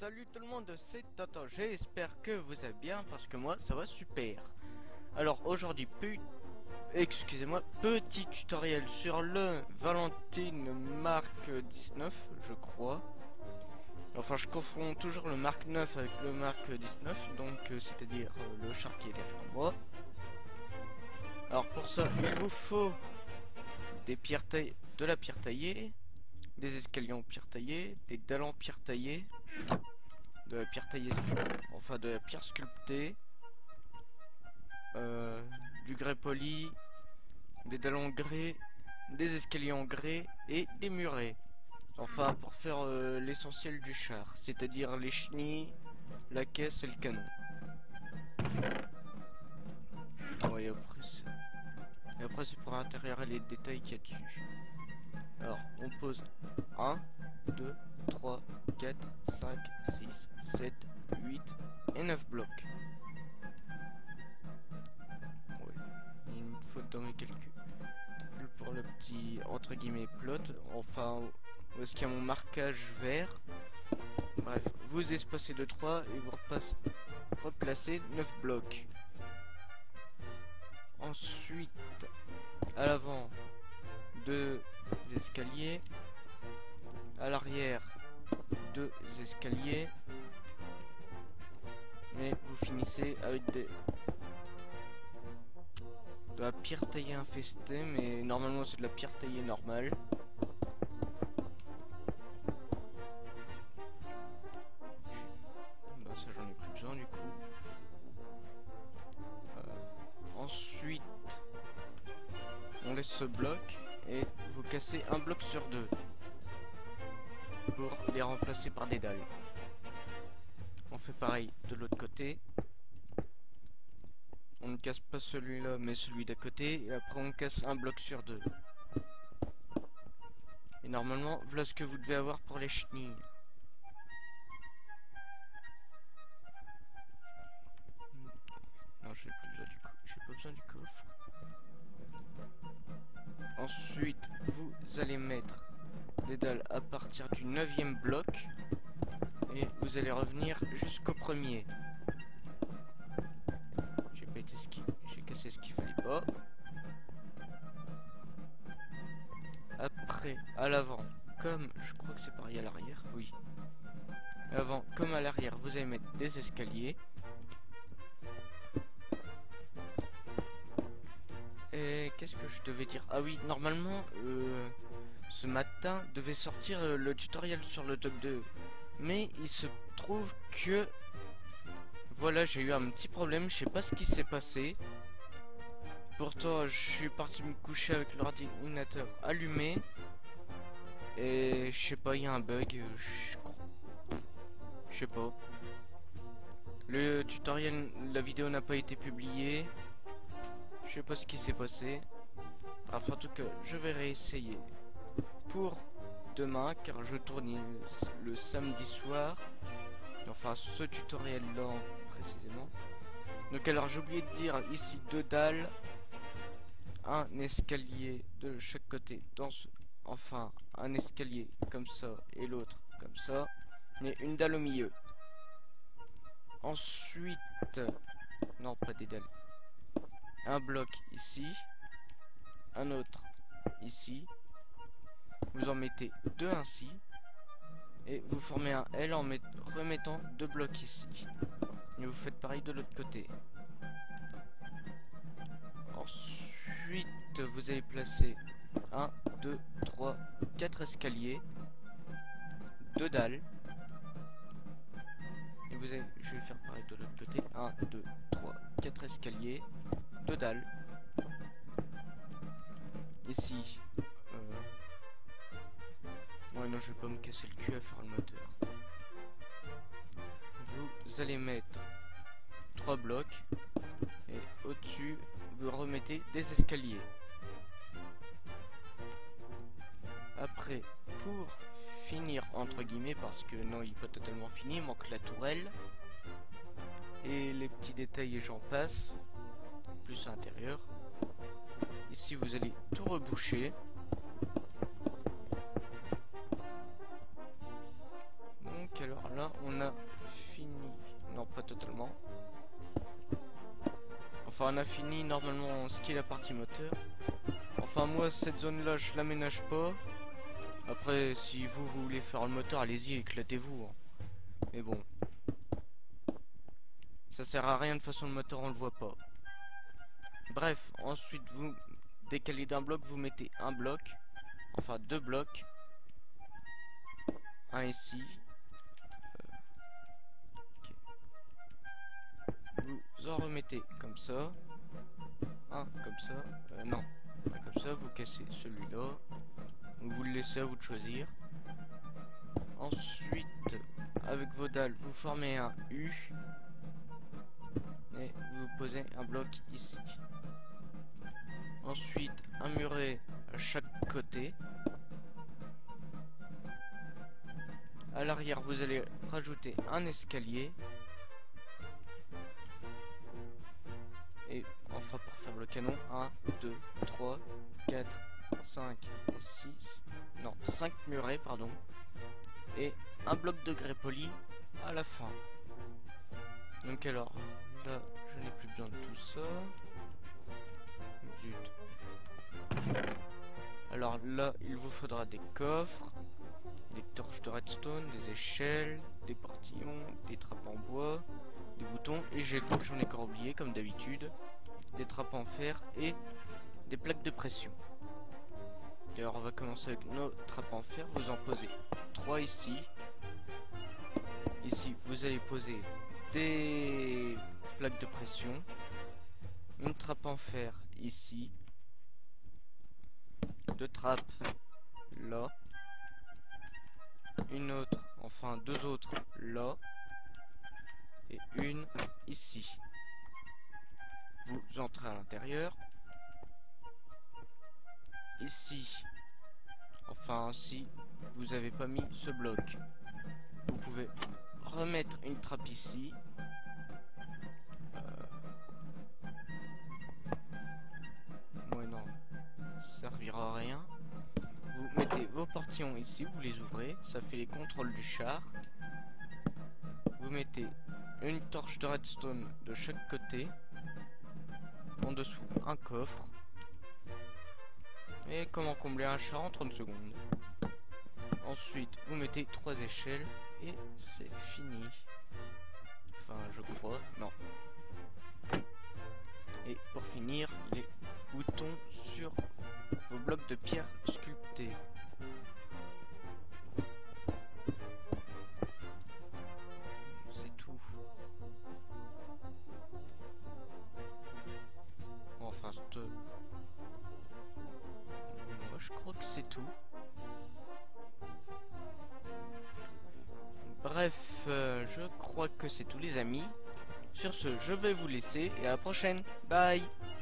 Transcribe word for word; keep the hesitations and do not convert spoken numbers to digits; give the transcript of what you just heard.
Salut tout le monde, c'est Toto, j'espère que vous allez bien parce que moi ça va super. Alors aujourd'hui, pu... excusez-moi, petit tutoriel sur le Valentine Mark dix-neuf, je crois. Enfin je confonds toujours le Mark neuf avec le Mark dix-neuf, donc euh, c'est-à-dire euh, le char qui est derrière moi. Alors pour ça, il vous faut des pierres taillées, de la pierre taillée, des escaliers en pierre taillée, des dalles en pierre taillée, de la pierre taillée, enfin de la pierre sculptée, euh, du grès poli, des dalles en grès, des escaliers en grès et des murets. Enfin pour faire euh, l'essentiel du char, c'est-à-dire les chenilles, la caisse et le canon. Ouais, après c'est... Et après c'est pour l'intérieur et les détails qu'il y a dessus. Alors on pose un, deux, trois, quatre, cinq, six, sept, huit et neuf blocs. Ouais, il y a une faute dans mes calculs. Pour le petit entre guillemets plot, enfin où est-ce qu'il y a mon marquage vert. Bref, vous espacez de trois et vous repassez, replacez neuf blocs. Ensuite, à l'avant, deux escaliers. À l'arrière, deux escaliers. Et vous finissez avec des... de la pierre taillée infestée, mais normalement c'est de la pierre taillée normale. Bah ça j'en ai plus besoin du coup. Euh, ensuite, on laisse ce bloc et vous cassez un bloc sur deux pour les remplacer par des dalles. On fait pareil de l'autre côté. On ne casse pas celui-là mais celui d'à côté et après on casse un bloc sur deux. Et normalement voilà ce que vous devez avoir pour les chenilles. Non, j'ai plus besoin du co- j'ai pas besoin du coffre. Ensuite vous allez mettre des dalles à partir du neuvième bloc et vous allez revenir jusqu'au premier. J'ai pas été ski, j'ai cassé ce qu'il fallait pas. Après, à l'avant, comme je crois que c'est pareil à l'arrière, oui. À l'avant comme à l'arrière, vous allez mettre des escaliers. Et qu'est-ce que je devais dire? Ah oui, normalement, euh, ce matin devait sortir euh, le tutoriel sur le top deux. Mais il se trouve que... Voilà, j'ai eu un petit problème, je sais pas ce qui s'est passé. Pourtant, je suis parti me coucher avec l'ordinateur allumé. Et je sais pas, il y a un bug. Je je sais pas. Le tutoriel, la vidéo n'a pas été publiée. Je sais pas ce qui s'est passé. Enfin, en tout cas, je vais réessayer pour demain, car je tourne le samedi soir. Enfin, ce tutoriel-là précisément. Donc, alors, j'ai oublié de dire ici deux dalles, un escalier de chaque côté, dans ce... enfin, un escalier comme ça et l'autre comme ça, et une dalle au milieu. Ensuite, non, pas des dalles. Un bloc ici, un autre ici, vous en mettez deux ainsi, et vous formez un L en met... remettant deux blocs ici. Et vous faites pareil de l'autre côté. Ensuite, vous allez placer un, deux, trois, quatre escaliers, deux dalles. Et vous allez, je vais faire pareil de l'autre côté. un, deux, trois, quatre escaliers, deux dalles. Ici, euh... ouais non, je vais pas me casser le cul à faire le moteur. Vous allez mettre trois blocs et au-dessus, vous remettez des escaliers. Après, pour finir entre guillemets, parce que non, il n'est pas totalement fini, il manque la tourelle et les petits détails et j'en passe, plus à l'intérieur. Ici, vous allez tout reboucher. Donc alors là là, on a fini. Non, pas totalement. Enfin, on a fini normalement ce qui est la partie moteur. Enfin, moi, cette zone-là, je l'aménage pas. Après, si vous, vous voulez faire le moteur, allez-y, éclatez-vous. Hein. Mais bon. Ça sert à rien, de toute façon, le moteur, on le voit pas. Bref, ensuite, vous décalez d'un bloc, vous mettez un bloc. Enfin, deux blocs. Un ici. Vous en remettez comme ça. Un comme ça. Euh, non. Un comme ça, vous cassez celui-là. Vous le laissez à vous de choisir. Ensuite, avec vos dalles, vous formez un U. Et vous posez un bloc ici. Ensuite, un muret à chaque côté. À l'arrière, vous allez rajouter un escalier. Et enfin, pour faire le canon, un, deux, trois, quatre, cinq, six, non, cinq murets, pardon. Et un bloc de grès poli à la fin. Donc alors, là, je n'ai plus besoin de tout ça. Zut. Alors là, il vous faudra des coffres, des torches de redstone, des échelles, des portillons, des trappes en bois, des boutons, et j'ai j'en ai encore oublié comme d'habitude, des trappes en fer et des plaques de pression. D'ailleurs, on va commencer avec nos trappes en fer. Vous en posez trois ici. Ici, vous allez poser des plaques de pression, une trappe en fer ici, deux trappes là, une autre, enfin deux autres là, et une ici. Vous entrez à l'intérieur. Ici, enfin si vous avez pas mis ce bloc, vous pouvez remettre une trappe ici. Euh... Ouais non, ça servira à rien. Vous mettez vos portillons ici, vous les ouvrez, ça fait les contrôles du char. Vous mettez une torche de redstone de chaque côté. En dessous, un coffre. Et comment combler un char en trente secondes. Ensuite, vous mettez trois échelles et c'est fini. Enfin, je crois, non. Et pour finir, les boutons sur vos blocs de pierre sculptés. C'est tout. Enfin, c'est... Moi, je crois que c'est tout. Bref, euh, je crois que c'est tout les amis. Sur ce, je vais vous laisser et à la prochaine. Bye.